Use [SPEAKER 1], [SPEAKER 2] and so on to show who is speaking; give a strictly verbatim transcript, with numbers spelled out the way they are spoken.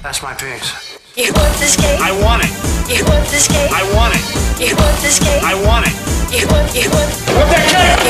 [SPEAKER 1] That's my piece.
[SPEAKER 2] You want this cake?
[SPEAKER 1] I want it.
[SPEAKER 2] You want this cake?
[SPEAKER 1] I want it.
[SPEAKER 2] You want this cake?
[SPEAKER 1] I want it.
[SPEAKER 2] You want, you want.
[SPEAKER 1] What's that cake?